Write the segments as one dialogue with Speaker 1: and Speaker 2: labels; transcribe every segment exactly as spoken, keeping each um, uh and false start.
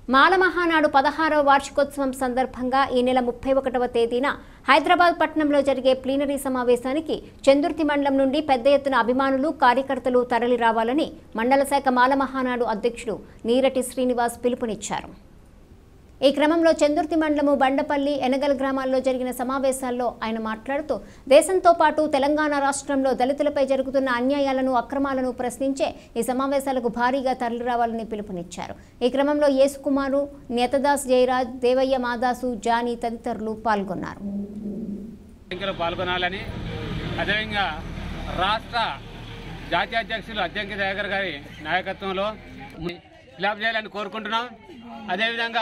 Speaker 1: మాల మహానాడు పదహారవ వార్షికోత్సవం సందర్భంగా ఈ నెల ముప్పై ఒకటవ తేదీన హైదరాబాద్ పట్టణంలో జరిగే ప్లీనరీ సమావేశానికి చందుర్తి మండలం నుండి పెద్ద ఎత్తున అభిమానులు కార్యకర్తలు తరలి రావాలని మండల శాఖ మాల మహానాడు అధ్యక్షుడు నీరటి శ్రీనివాస్ పిలుపునిచ్చారు. ఈ క్రమంలో చందుర్తి మండలము బండపల్లి ఎనగల్ గ్రామాల్లో జరిగిన సమావేశాల్లో ఆయన మాట్లాడుతూ దేశంతో పాటు తెలంగాణ రాష్ట్రంలో దళితులపై జరుగుతున్న అన్యాయాలను అక్రమాలను ప్రశ్నించే ఈ సమావేశాలకు భారీగా తరలిరావాలని పిలుపునిచ్చారు. ఈ క్రమంలో యేసుకుమారు, నేతదాస్ జయరాజ్, దేవయ్య మాదాసు, జానీ తదితరులు పాల్గొన్నారు.
Speaker 2: పాల్గొనాలని అదేవిధంగా రాష్ట్ర జాతీయ అధ్యక్షులు అద్దంకి దయాకర్ గారి నాయకత్వంలో ఫిలప్ చేయాలని కోరుకుంటున్నాం. అదేవిధంగా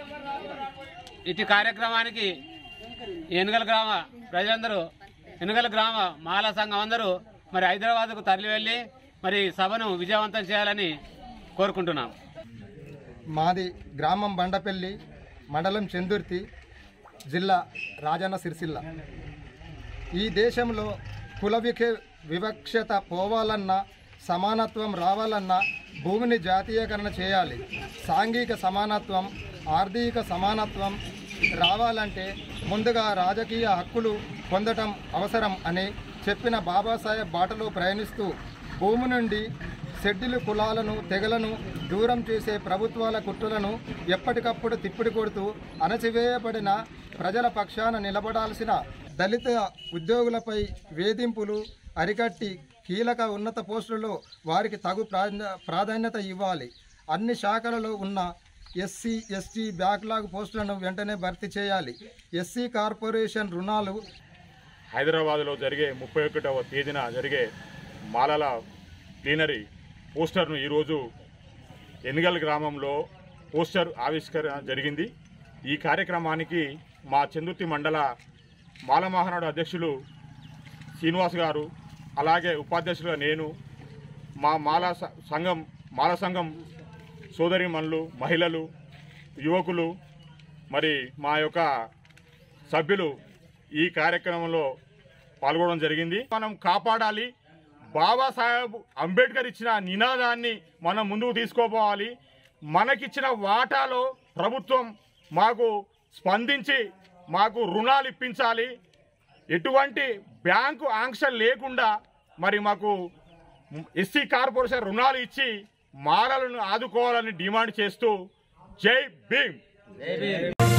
Speaker 2: ఇటు కార్యక్రమానికి ఎనుగల గ్రామ ప్రజలందరూ ఎనుగల గ్రామ మాల సంఘం అందరూ మరి హైదరాబాద్కు తరలి వెళ్ళి మరి సభను విజయవంతం చేయాలని కోరుకుంటున్నాం.
Speaker 3: మాది గ్రామం బండపల్లి, మండలం చందుర్తి, జిల్లా రాజన్న సిరిసిల్ల. ఈ దేశంలో కుల వివక్షత పోవాలన్నా, సమానత్వం రావాలన్నా భూమిని జాతీయకరణ చేయాలి. సాంఘిక సమానత్వం, ఆర్థిక సమానత్వం రావాలంటే ముందుగా రాజకీయ హక్కులు పొందటం అవసరం అని చెప్పిన బాబాసాహెబ్ బాటలో ప్రయాణిస్తూ భూమి నుండి షెడ్యూల్ కులాలను, తెగలను దూరం చేసే ప్రభుత్వాల కుట్రలను ఎప్పటికప్పుడు తిప్పిడి కొడుతూ అణచివేయబడిన ప్రజల పక్షాన నిలబడాల్సిన దళిత ఉద్యోగులపై వేధింపులు అరికట్టి కీలక ఉన్నత పోస్టులలో వారికి తగు ప్రాధాన్యత ఇవ్వాలి. అన్ని శాఖలలో ఉన్న ఎస్సీ ఎస్టీ బ్యాక్లాగ్ పోస్టులను వెంటనే భర్తీ చేయాలి. ఎస్సీ కార్పొరేషన్ రుణాలు
Speaker 4: హైదరాబాద్లో జరిగే ముప్పై ఒకటవ తేదీన జరిగే మాలల ప్లీనరీ పోస్టర్ను ఈరోజు ఎనుగల్ గ్రామంలో పోస్టర్ ఆవిష్కరణ జరిగింది. ఈ కార్యక్రమానికి మా చందుర్తి మండల మాల మహానాడు అధ్యక్షులు శ్రీనివాస్ గారు, అలాగే ఉపాధ్యక్షులుగా నేను, మా మాల సంఘం మాల సంఘం సోదరిమణులు, మహిళలు, యువకులు, మరి మా యొక్క సభ్యులు ఈ కార్యక్రమంలో పాల్గొనడం జరిగింది. మనం కాపాడాలి. బాబాసాహెబ్ అంబేద్కర్ ఇచ్చిన నినాదాన్ని మనం ముందుకు తీసుకోపోవాలి. మనకిచ్చిన వాటాలో ప్రభుత్వం మాకు స్పందించి మాకు రుణాలు ఇప్పించాలి. ఎటువంటి బ్యాంకు ఆంక్షలు లేకుండా మరి మాకు ఎస్సీ కార్పొరేషన్ రుణాలు ఇచ్చి మాలలను ఆదుకోవాలని డిమాండ్ చేస్తూ జై భీమ్.